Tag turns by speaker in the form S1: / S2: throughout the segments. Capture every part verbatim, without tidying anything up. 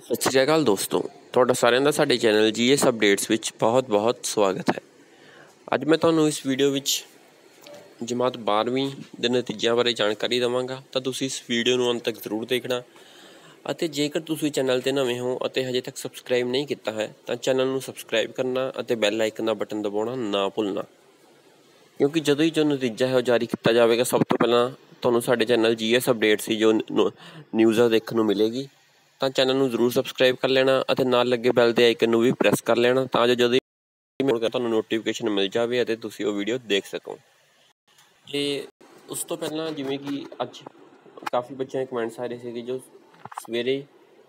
S1: ਸਤਿ ਸ਼੍ਰੀ ਅਕਾਲ ਦੋਸਤੋ, ਤੁਹਾਡਾ ਸਾਰਿਆਂ ਦਾ ਸਾਡੇ ਚੈਨਲ ਜੀ ਐਸ ਅਪਡੇਟਸ ਵਿੱਚ ਬਹੁਤ ਬਹੁਤ ਸਵਾਗਤ ਹੈ। ਅੱਜ ਮੈਂ ਤੁਹਾਨੂੰ ਇਸ ਵੀਡੀਓ ਵਿੱਚ ਜਮਾਤ ਬਾਰ੍ਹਵੀਂ ਦੇ ਨਤੀਜਿਆਂ ਬਾਰੇ ਜਾਣਕਾਰੀ ਦੇਵਾਂਗਾ, ਤਾਂ ਤੁਸੀਂ ਇਸ ਵੀਡੀਓ ਨੂੰ ਅੰਤ ਤੱਕ ਜ਼ਰੂਰ ਦੇਖਣਾ। ਅਤੇ ਜੇਕਰ ਤੁਸੀਂ ਚੈਨਲ 'ਤੇ ਨਵੇਂ ਹੋ ਅਤੇ ਹਜੇ ਤੱਕ ਸਬਸਕ੍ਰਾਈਬ ਨਹੀਂ ਕੀਤਾ ਹੈ ਤਾਂ ਚੈਨਲ ਨੂੰ ਸਬਸਕ੍ਰਾਈਬ ਕਰਨਾ ਅਤੇ ਬੈਲ ਆਈਕਨ ਦਾ ਬਟਨ ਦਬਾਉਣਾ ਨਾ ਭੁੱਲਣਾ, ਕਿਉਂਕਿ ਜਦੋਂ ਹੀ ਜੋ ਨਤੀਜਾ ਹੈ ਉਹ ਜਾਰੀ ਕੀਤਾ ਜਾਵੇਗਾ, ਸਭ ਤੋਂ ਪਹਿਲਾਂ ਤੁਹਾਨੂੰ ਸਾਡੇ ਚੈਨਲ ਜੀ ਐਸ ਅਪਡੇਟਸ ਦੀ ਜੋ ਨਿਊਜ਼ਾਂ ਦੇਖਣ ਨੂੰ ਮਿਲੇਗੀ। ਤਾਂ ਚੈਨਲ ਨੂੰ ਜ਼ਰੂਰ ਸਬਸਕ੍ਰਾਈਬ ਕਰ ਲੈਣਾ ਅਤੇ ਨਾਲ ਲੱਗੇ ਬੈਲ ਦੇ ਆਈਕਨ ਨੂੰ ਵੀ ਪ੍ਰੈਸ ਕਰ ਲੈਣਾ, ਤਾਂ ਜੋ ਜਦੋਂ ਤੁਹਾਨੂੰ ਨੋਟੀਫਿਕੇਸ਼ਨ ਮਿਲ ਜਾਵੇ ਅਤੇ ਤੁਸੀਂ ਉਹ ਵੀਡੀਓ ਦੇਖ ਸਕੋ। ਅਤੇ ਉਸ ਤੋਂ ਪਹਿਲਾਂ ਜਿਵੇਂ ਕਿ ਅੱਜ ਕਾਫੀ ਬੱਚਿਆਂ ਦੇ ਕਮੈਂਟਸ ਆ ਰਹੇ ਸੀਗੇ, ਜੋ ਸਵੇਰੇ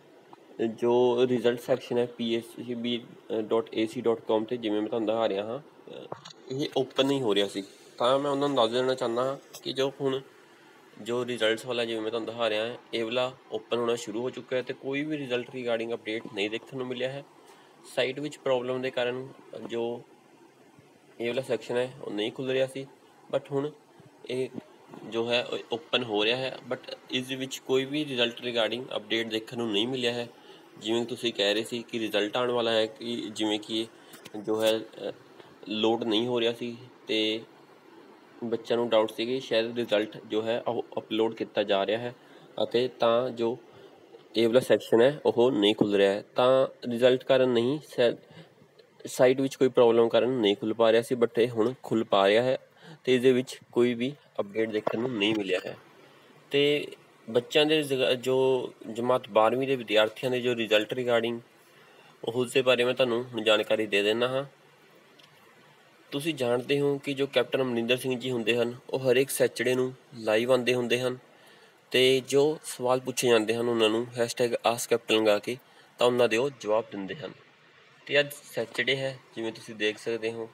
S1: ਜੋ ਰਿਜ਼ਲਟ ਸੈਕਸ਼ਨ ਹੈ P S C B dot A C dot com 'ਤੇ, ਜਿਵੇਂ ਮੈਂ ਤੁਹਾਨੂੰ ਦਿਖਾ ਰਿਹਾ ਹਾਂ, ਇਹ ਓਪਨ ਨਹੀਂ ਹੋ ਰਿਹਾ ਸੀ। ਤਾਂ ਮੈਂ ਉਹਨਾਂ ਨੂੰ ਦੱਸ ਦੇਣਾ ਚਾਹੁੰਦਾ ਹਾਂ ਕਿ ਜੋ ਹੁਣ ਜੋ ਰਿਜ਼ਲਟਸ ਵਾਲਾ, ਜਿਵੇਂ ਮੈਂ ਤੁਹਾਨੂੰ ਦਿਖਾ ਰਿਹਾ, ਇਹ ਵਾਲਾ ਓਪਨ ਹੋਣਾ ਸ਼ੁਰੂ ਹੋ ਚੁੱਕਾ ਹੈ ਅਤੇ ਕੋਈ ਵੀ ਰਿਜ਼ਲਟ ਰਿਗਾਰਡਿੰਗ ਅਪਡੇਟ ਨਹੀਂ ਦੇਖਣ ਨੂੰ ਮਿਲਿਆ ਹੈ। ਸਾਈਟ ਵਿੱਚ ਪ੍ਰੋਬਲਮ ਦੇ ਕਾਰਨ ਜੋ ਇਹ ਵਾਲਾ ਸੈਕਸ਼ਨ ਹੈ ਉਹ ਨਹੀਂ ਖੁੱਲ੍ਹ ਰਿਹਾ ਸੀ, ਬਟ ਹੁਣ ਇਹ ਜੋ ਹੈ ਓਪਨ ਹੋ ਰਿਹਾ ਹੈ। ਬਟ ਇਸ ਦੇ ਵਿੱਚ ਕੋਈ ਵੀ ਰਿਜ਼ਲਟ ਰਿਗਾਰਡਿੰਗ ਅਪਡੇਟ ਦੇਖਣ ਨੂੰ ਨਹੀਂ ਮਿਲਿਆ ਹੈ। ਜਿਵੇਂ ਤੁਸੀਂ ਕਹਿ ਰਹੇ ਸੀ ਕਿ ਰਿਜ਼ਲਟ ਆਉਣ ਵਾਲਾ ਹੈ, ਕਿ ਜਿਵੇਂ ਕਿ ਜੋ ਹੈ ਲੋਡ ਨਹੀਂ ਹੋ ਰਿਹਾ ਸੀ ਅਤੇ ਬੱਚਿਆਂ ਨੂੰ ਡਾਊਟ ਸੀ ਕਿ ਸ਼ਾਇਦ ਰਿਜ਼ਲਟ ਜੋ ਹੈ ਉਹ ਅਪਲੋਡ ਕੀਤਾ ਜਾ ਰਿਹਾ ਹੈ ਅਤੇ ਤਾਂ ਜੋ ਇਹ ਵਾਲਾ ਸੈਕਸ਼ਨ ਹੈ ਉਹ ਨਹੀਂ ਖੁੱਲ੍ਹ ਰਿਹਾ ਹੈ। ਤਾਂ ਰਿਜ਼ਲਟ ਕਾਰਨ ਨਹੀਂ, ਸ਼ਾਇਦ ਸਾਈਟ ਵਿੱਚ ਕੋਈ ਪ੍ਰੋਬਲਮ ਕਾਰਨ ਨਹੀਂ ਖੁੱਲ੍ਹ ਪਾ ਰਿਹਾ ਸੀ, ਬਟ ਇਹ ਹੁਣ ਖੁੱਲ੍ਹ ਪਾ ਰਿਹਾ ਹੈ ਅਤੇ ਇਸਦੇ ਵਿੱਚ ਕੋਈ ਵੀ ਅਪਡੇਟ ਦੇਖਣ ਨੂੰ ਨਹੀਂ ਮਿਲਿਆ ਹੈ। ਅਤੇ ਬੱਚਿਆਂ ਦੇ ਜੋ ਜਮਾਤ ਬਾਰ੍ਹਵੀਂ ਦੇ ਵਿਦਿਆਰਥੀਆਂ ਦੇ ਜੋ ਰਿਜ਼ਲਟ ਰਿਗਾਰਡਿੰਗ ਉਸ ਦੇ ਬਾਰੇ ਮੈਂ ਤੁਹਾਨੂੰ ਹੁਣ ਜਾਣਕਾਰੀ ਦੇ ਦਿੰਦਾ ਹਾਂ। ਤੁਸੀਂ ਜਾਣਦੇ ਹੋ ਕਿ ਜੋ ਕੈਪਟਨ ਅਮਰਿੰਦਰ ਸਿੰਘ ਜੀ ਹੁੰਦੇ ਹਨ, ਉਹ ਹਰੇਕ ਸੈਚਰਡੇ ਨੂੰ ਲਾਈਵ ਆਉਂਦੇ ਹੁੰਦੇ ਹਨ ਅਤੇ ਜੋ ਸਵਾਲ ਪੁੱਛੇ ਜਾਂਦੇ ਹਨ ਉਹਨਾਂ ਨੂੰ ਹੈਸ਼ਟੈਗ ਆਸਕ ਕੈਪਟਨ ਲਗਾ ਕੇ, ਤਾਂ ਉਹਨਾਂ ਦੇ ਉਹ ਜਵਾਬ ਦਿੰਦੇ ਹਨ। ਅਤੇ ਅੱਜ ਸੈਚਰਡੇ ਹੈ, ਜਿਵੇਂ ਤੁਸੀਂ ਦੇਖ ਸਕਦੇ ਹੋ,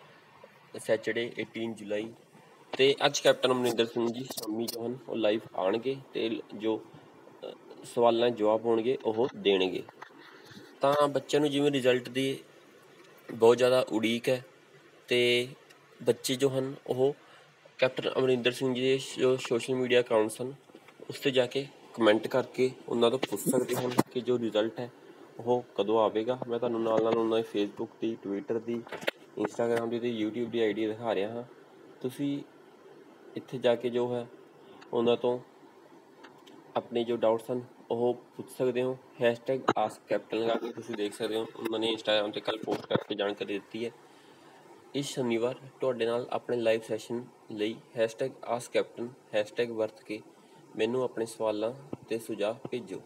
S1: ਸੈਚਰਡੇ ਅਠਾਰਾਂ ਜੁਲਾਈ, ਅਤੇ ਅੱਜ ਕੈਪਟਨ ਅਮਰਿੰਦਰ ਸਿੰਘ ਜੀ ਸ਼ਾਮੀ ਜੋ ਹਨ ਉਹ ਲਾਈਵ ਆਉਣਗੇ ਅਤੇ ਜੋ ਸਵਾਲਾਂ ਦੇ ਜਵਾਬ ਹੋਣਗੇ ਉਹ ਦੇਣਗੇ। ਤਾਂ ਬੱਚਿਆਂ ਨੂੰ ਜਿਵੇਂ ਰਿਜ਼ਲਟ ਦੀ ਬਹੁਤ ਜ਼ਿਆਦਾ ਉਡੀਕ ਹੈ ਅਤੇ ਬੱਚੇ ਜੋ ਹਨ ਉਹ ਕੈਪਟਨ ਅਮਰਿੰਦਰ ਸਿੰਘ ਜੀ ਦੇ ਜੋ ਸੋਸ਼ਲ ਮੀਡੀਆ ਅਕਾਊਂਟਸ ਹਨ ਉਸ 'ਤੇ ਜਾ ਕੇ ਕਮੈਂਟ ਕਰਕੇ ਉਹਨਾਂ ਤੋਂ ਪੁੱਛ ਸਕਦੇ ਹਨ ਕਿ ਜੋ ਰਿਜ਼ਲਟ ਹੈ ਉਹ ਕਦੋਂ ਆਵੇਗਾ। ਮੈਂ ਤੁਹਾਨੂੰ ਨਾਲ ਨਾਲ ਉਹਨਾਂ ਦੀ ਫੇਸਬੁੱਕ ਦੀ, ਟਵਿੱਟਰ ਦੀ, ਇੰਸਟਾਗ੍ਰਾਮ ਦੀ ਅਤੇ ਯੂਟਿਊਬ ਦੀ ਆਈ ਡੀ ਦਿਖਾ ਰਿਹਾ ਹਾਂ। ਤੁਸੀਂ ਇੱਥੇ ਜਾ ਕੇ ਜੋ ਹੈ ਉਹਨਾਂ ਤੋਂ ਆਪਣੇ ਜੋ ਡਾਊਟਸ ਹਨ ਉਹ ਪੁੱਛ ਸਕਦੇ ਹੋ। ਹੈਸ਼ਟੈਗ ਆਸਕ ਕੈਪਟਨ ਲਗਾ ਕੇ ਤੁਸੀਂ ਦੇਖ ਸਕਦੇ ਹੋ, ਉਹਨਾਂ ਨੇ ਇੰਸਟਾਗ੍ਰਾਮ 'ਤੇ ਕੱਲ੍ਹ ਪੋਸਟ ਕਰਕੇ ਜਾਣਕਾਰੀ ਦਿੱਤੀ ਹੈ। ਇਸ ਸ਼ਨੀਵਾਰ ਤੁਹਾਡੇ ਨਾਲ ਆਪਣੇ ਲਾਈਵ ਸੈਸ਼ਨ ਲਈ ਹੈਸ਼ਟੈਗ ਆਸਕ ਕੈਪਟਨ ਹੈਸ਼ਟੈਗ ਵਰਤ ਕੇ ਮੈਨੂੰ ਆਪਣੇ ਸਵਾਲਾਂ ਅਤੇ ਸੁਝਾਅ ਭੇਜੋ।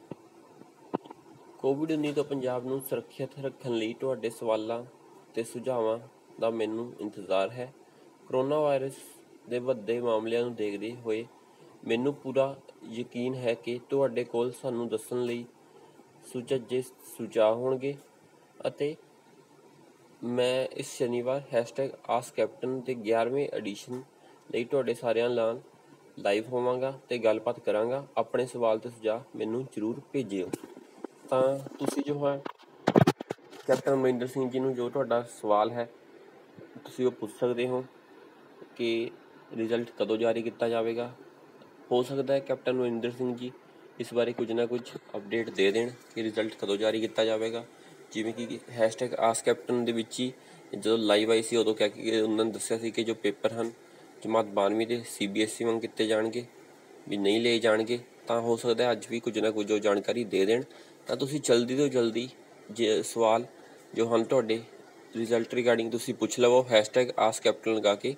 S1: ਕੋਵਿਡ ਉੱਨੀ ਤੋਂ ਪੰਜਾਬ ਨੂੰ ਸੁਰੱਖਿਅਤ ਰੱਖਣ ਲਈ ਤੁਹਾਡੇ ਸਵਾਲਾਂ ਅਤੇ ਸੁਝਾਵਾਂ ਦਾ ਮੈਨੂੰ ਇੰਤਜ਼ਾਰ ਹੈ। ਕਰੋਨਾ ਵਾਇਰਸ ਦੇ ਵੱਧਦੇ ਮਾਮਲਿਆਂ ਨੂੰ ਦੇਖਦੇ ਹੋਏ ਮੈਨੂੰ ਪੂਰਾ ਯਕੀਨ ਹੈ ਕਿ ਤੁਹਾਡੇ ਕੋਲ ਸਾਨੂੰ ਦੱਸਣ ਲਈ ਸੁਚੱਜੇ ਸੁਝਾਅ ਹੋਣਗੇ ਅਤੇ ਮੈਂ ਇਸ ਸ਼ਨੀਵਾਰ ਹੈਸ਼ਟੈਗ ਆਸਕ ਕੈਪਟਨ ਦੇ ਗਿਆਰ੍ਹਵੇਂ ਐਡੀਸ਼ਨ ਲਈ ਤੁਹਾਡੇ ਸਾਰਿਆਂ ਨਾਲ ਲਾਈਵ ਹੋਵਾਂਗਾ ਅਤੇ ਗੱਲਬਾਤ ਕਰਾਂਗਾ। ਆਪਣੇ ਸਵਾਲ ਅਤੇ ਸੁਝਾਅ ਮੈਨੂੰ ਜ਼ਰੂਰ ਭੇਜਿਓ। ਤਾਂ ਤੁਸੀਂ ਜੋ ਹੈ ਕੈਪਟਨ ਅਮਰਿੰਦਰ ਸਿੰਘ ਜੀ ਨੂੰ ਜੋ ਤੁਹਾਡਾ ਸਵਾਲ ਹੈ ਤੁਸੀਂ ਉਹ ਪੁੱਛ ਸਕਦੇ ਹੋ ਕਿ ਰਿਜ਼ਲਟ ਕਦੋਂ ਜਾਰੀ ਕੀਤਾ ਜਾਵੇਗਾ। ਹੋ ਸਕਦਾ ਹੈ ਕੈਪਟਨ ਅਮਰਿੰਦਰ ਸਿੰਘ ਜੀ ਇਸ ਬਾਰੇ ਕੁਝ ਨਾ ਕੁਝ ਅਪਡੇਟ ਦੇ ਦੇਣ ਕਿ ਰਿਜ਼ਲਟ ਕਦੋਂ ਜਾਰੀ ਕੀਤਾ ਜਾਵੇਗਾ। ਜਿਵੇਂ ਕਿ ਹੈਸ਼ਟੈਗ ਆਸਕ ਕੈਪਟਨ ਦੇ ਵਿੱਚ ਹੀ ਜਦੋਂ ਲਾਈਵ ਆਈ ਸੀ ਉਦੋਂ ਕਹਿ ਕੇ ਉਹਨਾਂ ਨੇ ਦੱਸਿਆ ਸੀ ਕਿ ਜੋ ਪੇਪਰ ਹਨ ਜਮਾਤ ਬਾਰ੍ਹਵੀਂ ਦੇ ਸੀ ਬੀ ਐਸ ਈ ਵਾਂਗ ਕੀਤੇ ਜਾਣਗੇ, ਵੀ ਨਹੀਂ ਲਏ ਜਾਣਗੇ। ਤਾਂ ਹੋ ਸਕਦਾ ਅੱਜ ਵੀ ਕੁਝ ਨਾ ਕੁਝ ਉਹ ਜਾਣਕਾਰੀ ਦੇ ਦੇਣ। ਤਾਂ ਤੁਸੀਂ ਜਲਦੀ ਤੋਂ ਜਲਦੀ ਜੇ ਸਵਾਲ ਜੋ ਹਨ ਤੁਹਾਡੇ ਰਿਜ਼ਲਟ ਰਿਗਾਰਡਿੰਗ ਤੁਸੀਂ ਪੁੱਛ ਲਵੋ ਹੈਸ਼ਟੈਗ ਆਸਕ ਕੈਪਟਨ ਲਗਾ ਕੇ,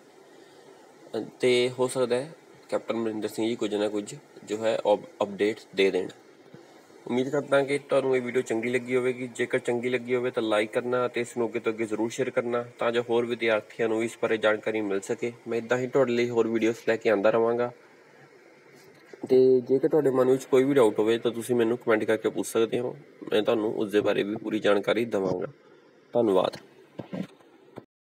S1: ਅਤੇ ਹੋ ਸਕਦਾ ਹੈ ਕੈਪਟਨ ਅਮਰਿੰਦਰ ਸਿੰਘ ਜੀ ਕੁਝ ਨਾ ਕੁਝ ਜੋ ਹੈ ਅਪਡੇਟ ਦੇ ਦੇਣ। ਉਮੀਦ ਕਰਦਾ ਕਿ ਤੁਹਾਨੂੰ ਇਹ ਵੀਡੀਓ ਚੰਗੀ ਲੱਗੀ ਹੋਵੇਗੀ। ਜੇਕਰ ਚੰਗੀ ਲੱਗੀ ਹੋਵੇ ਤਾਂ ਲਾਈਕ ਕਰਨਾ ਅਤੇ ਇਸ ਨੂੰ ਅੱਗੇ ਤੋਂ ਅੱਗੇ ਜ਼ਰੂਰ ਸ਼ੇਅਰ ਕਰਨਾ, ਤਾਂ ਜੋ ਹੋਰ ਵਿਦਿਆਰਥੀਆਂ ਨੂੰ ਇਸ ਬਾਰੇ ਜਾਣਕਾਰੀ ਮਿਲ ਸਕੇ। ਮੈਂ ਇੱਦਾਂ ਹੀ ਤੁਹਾਡੇ ਲਈ ਹੋਰ ਵੀਡੀਓਜ਼ ਲੈ ਕੇ ਆਉਂਦਾ ਰਹਾਂਗਾ। ਅਤੇ ਜੇਕਰ ਤੁਹਾਡੇ ਮਨ ਵਿੱਚ ਕੋਈ ਵੀ ਡਾਊਟ ਹੋਵੇ ਤਾਂ ਤੁਸੀਂ ਮੈਨੂੰ ਕਮੈਂਟ ਕਰਕੇ ਪੁੱਛ ਸਕਦੇ ਹੋ, ਮੈਂ ਤੁਹਾਨੂੰ ਉਸ ਦੇ ਬਾਰੇ ਵੀ ਪੂਰੀ ਜਾਣਕਾਰੀ ਦੇਵਾਂਗਾ। ਧੰਨਵਾਦ।